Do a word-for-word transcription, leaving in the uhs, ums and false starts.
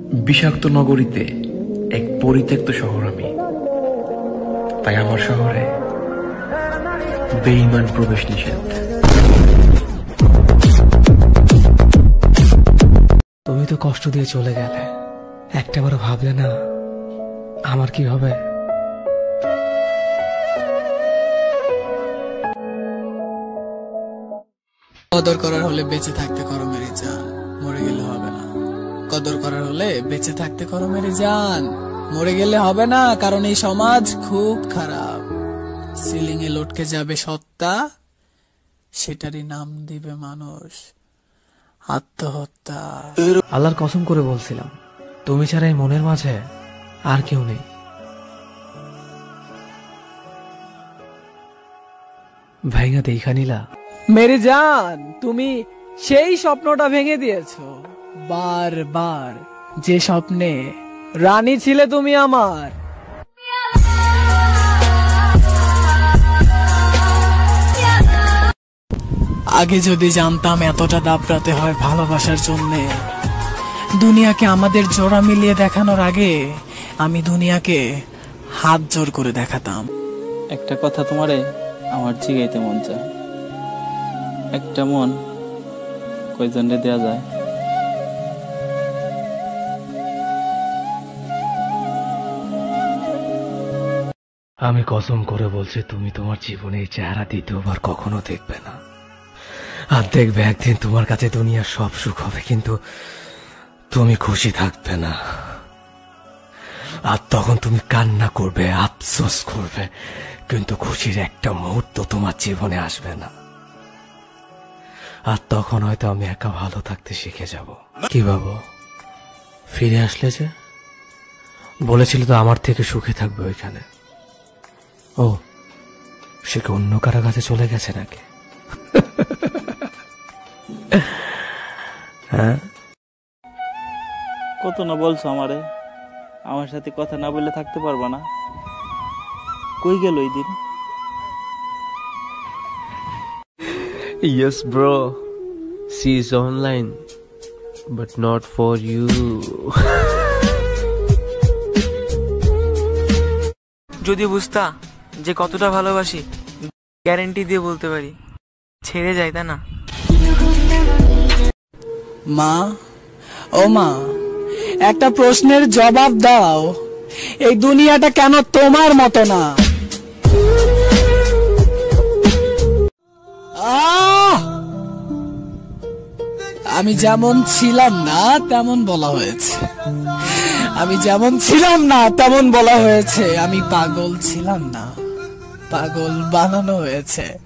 বিষাক্ত নগরীতে এক পরিত্যক্ত শহর আমি, তাই আমার শহরে বেঈমান প্রবেশ নিষেধ। তুমি তো কষ্ট দিয়ে চলে গেলে, একটাবার ভাবলে না আমার কি হবে? কদর করার হলে বেঁচে থাকতে করো মেরে জান, মরে গেলে হবে না। কদর করার হলে বেঁচে থাকতে করো মেরে জান, মরে গেলে হবে না। কারণ এই সমাজ খুব খারাপ। সিলিং এ লটকে যাবে সত্তা, সেটারই নাম দিবে মানুষ আত্মহত্যা। আল্লাহর কসম করে বলছিলাম, তুমি ছাড়া এই মনের মাঝে আর কেউ নেই। ভাইয়া দেখা নিলা মেরে জান, তুমি সেই স্বপ্নটা ভেঙে দিয়েছো বারবার, যে স্বপ্নে রানী ছিলে তুমি আমার। আগে যদি জানতাম এতটা দাপড়াতে হয় ভালোবাসার জন্যে, দুনিয়াকে আমাদের জোড়া মিলিয়ে দেখানোর আগে আমি দুনিয়াকে হাত জোর করে দেখাতাম। একটা কথা তোমারে আমার জিগাইতে মন চায়, একটা মন কয়জনে দেয়া যায়? আমি কসম করে বলছি, তুমি তোমার জীবনে এই চেহারা দ্বিতীয়বার কখনো দেখবে না। আর দেখবে একদিন তোমার কাছে দুনিয়ার সব সুখ হবে, কিন্তু তুমি খুশি থাকবে না। আর তখন তুমি কান্না করবে, আফসোস করবে, কিন্তু খুশির একটা মুহূর্ত তোমার জীবনে আসবে না। আর তখন হয়তো আমি একা ভালো থাকতে শিখে যাব। কি ভাবো, ফিরে আসলে যে? বলেছিল তো আমার থেকে সুখে থাকবে ওইখানে। ও, সে কি অন্য কারো কাছে চলে গেছে নাকি? হ্যাঁ, কত না বলছো আমারে আমার সাথে কথা না বলে থাকতে পারবা না। কই গেল ওই দিন? Yes, bro. She is online, but not for you. যদি বুঝতা যে কতটা ভালোবাসি, গ্যারান্টি দিয়ে বলতে পারি ছেড়ে যায়, তাই না? মা, ও মা, একটা প্রশ্নের জবাব দাও, এই দুনিয়াটা কেন তোমার মতো না? আমি যেমন ছিলাম না তেমন বলা হয়েছে, আমি যেমন ছিলাম না তেমন বলা হয়েছে, আমি পাগল ছিলাম না, পাগল বানানো হয়েছে।